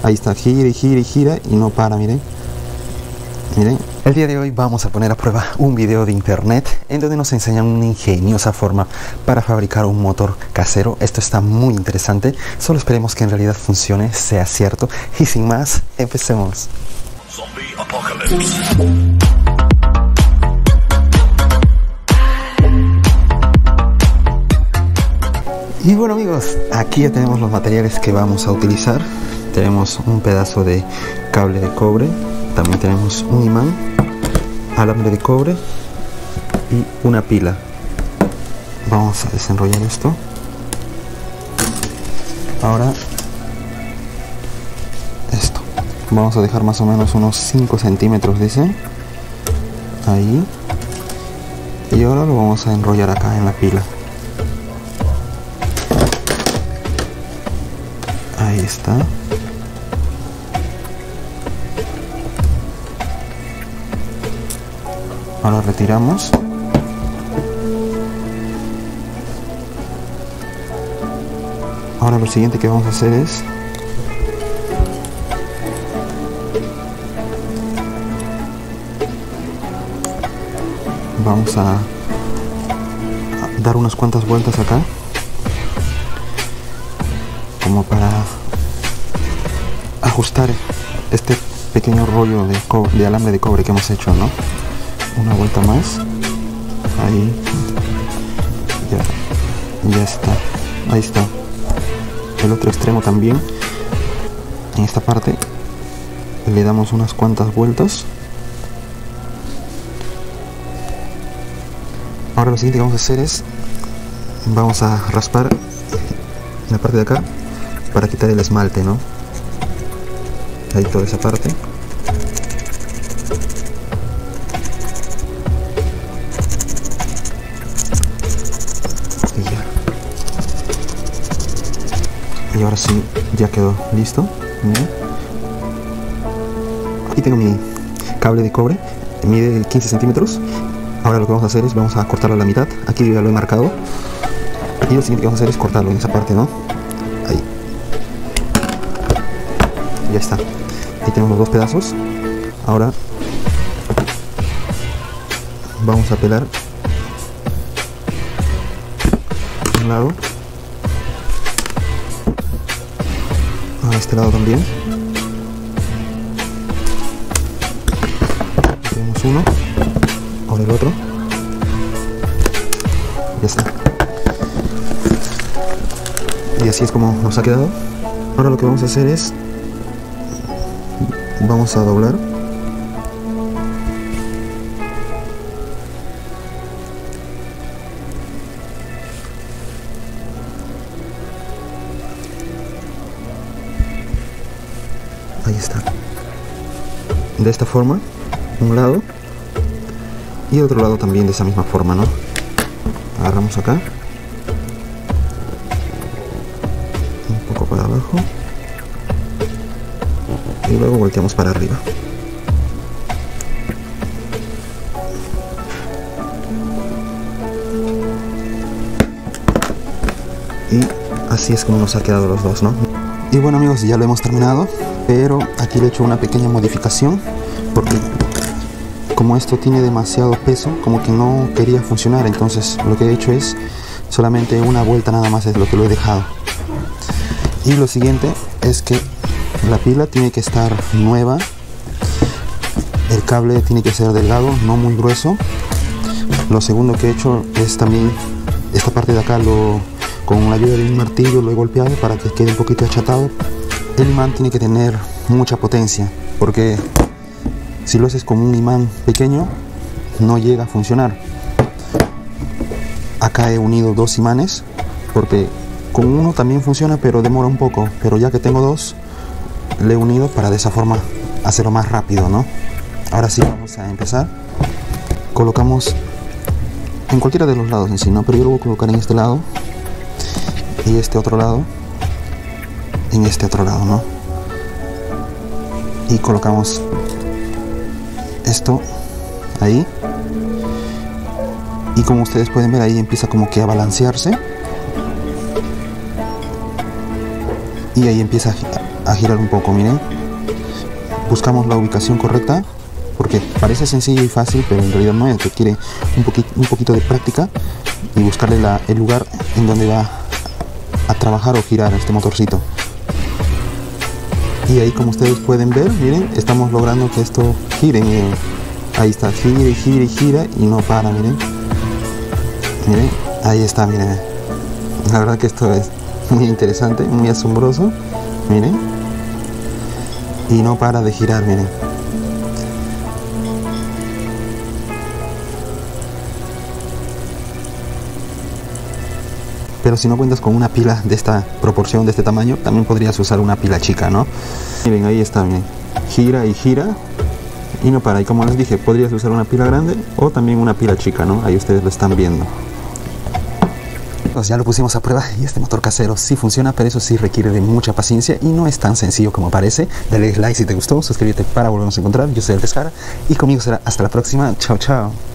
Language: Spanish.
Ahí está, gira y gira y gira y no para, miren. Miren, el día de hoy vamos a poner a prueba un video de internet en donde nos enseñan una ingeniosa forma para fabricar un motor casero. Esto está muy interesante, solo esperemos que en realidad funcione, sea cierto. Y sin más, empecemos. Zombie Apocalypse. Y bueno amigos, aquí ya tenemos los materiales que vamos a utilizar. Tenemos un pedazo de cable de cobre, también tenemos un imán, alambre de cobre y una pila. Vamos a desenrollar esto. Ahora esto vamos a dejar más o menos unos 5 centímetros, dicen, ahí, y ahora lo vamos a enrollar acá en la pila. Ahí está. Ahora retiramos. Ahora lo siguiente que vamos a hacer es vamos a dar unas cuantas vueltas acá, como para ajustar este pequeño rollo de alambre de cobre que hemos hecho, ¿no? Una vuelta más, ahí, ya está, ahí está. El otro extremo también, en esta parte le damos unas cuantas vueltas. Ahora lo siguiente que vamos a hacer es vamos a raspar en la parte de acá para quitar el esmalte, ¿no? Ahí toda esa parte. Y ya. Y ahora sí, ya quedó listo. Miren. Aquí tengo mi cable de cobre, mide 15 centímetros. Ahora lo que vamos a hacer es vamos a cortarlo a la mitad. Aquí ya lo he marcado. Y lo siguiente que vamos a hacer es cortarlo en esa parte, ¿no? Ahí. Ya está. Ahí tenemos los dos pedazos. Ahora vamos a pelar un lado, a este lado también. Tenemos uno, ahora el otro. Ya está. Y así es como nos ha quedado. Ahora lo que vamos a hacer es vamos a doblar. Ahí está. De esta forma, un lado y otro lado también de esa misma forma, ¿no? Agarramos acá, un poco para abajo y luego volteamos para arriba. Y así es como nos ha quedado los dos, ¿no? Y bueno amigos, ya lo hemos terminado, pero aquí le he hecho una pequeña modificación porque como esto tiene demasiado peso, como que no quería funcionar. Entonces lo que he hecho es solamente una vuelta nada más, es lo que lo he dejado. Y lo siguiente es que la pila tiene que estar nueva, el cable tiene que ser delgado, no muy grueso. Lo segundo que he hecho es también esta parte de acá, con la ayuda de un martillo lo he golpeado para que quede un poquito achatado. El imán tiene que tener mucha potencia, porque si lo haces con un imán pequeño no llega a funcionar. Acá he unido dos imanes porque con uno también funciona, pero demora un poco. Pero ya que tengo dos, le he unido para de esa forma hacerlo más rápido, ¿no? Ahora sí vamos a empezar. Colocamos en cualquiera de los lados en sí, ¿no? Pero yo lo voy a colocar en este lado y este otro lado en este otro lado, ¿no? Y colocamos esto ahí, y como ustedes pueden ver ahí empieza como que a balancearse y ahí empieza a girar un poco, miren. Buscamos la ubicación correcta, porque parece sencillo y fácil, pero en realidad no es, requiere un poquito de práctica y buscarle el lugar en donde va a trabajar o girar este motorcito. Y ahí, como ustedes pueden ver, miren, estamos logrando que esto gire, miren. Ahí está, gira y gira y gira y no para, miren. Miren, ahí está, miren. La verdad que esto es muy interesante, muy asombroso, miren. Y no para de girar, miren. Pero si no cuentas con una pila de esta proporción, de este tamaño, también podrías usar una pila chica, ¿no? Miren, ahí está, miren. Gira y gira y no para. Y como les dije, podrías usar una pila grande o también una pila chica, ¿no? Ahí ustedes lo están viendo. Pues ya lo pusimos a prueba y este motor casero sí funciona, pero eso sí requiere de mucha paciencia y no es tan sencillo como parece. Dale like si te gustó, suscríbete para volvernos a encontrar. Yo soy El Pescara y conmigo será hasta la próxima. Chao, chao.